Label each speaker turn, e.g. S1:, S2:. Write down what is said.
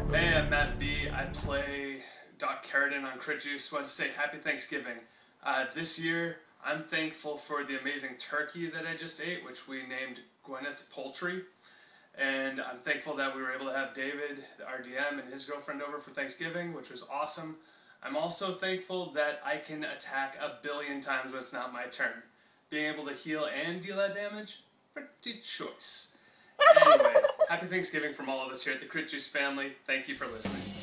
S1: Hey, I'm MattB. I play Keratin on Crit Juice. Want to say Happy Thanksgiving. This year, I'm thankful for the amazing turkey that I just ate, which we named Gwyneth Poultry. And I'm thankful that we were able to have David, our DM, and his girlfriend over for Thanksgiving, which was awesome. I'm also thankful that I can attack 1 billion times when it's not my turn. Being able to heal and deal that damage, pretty choice. Anyway, happy Thanksgiving from all of us here at the Crit Juice family. Thank you for listening.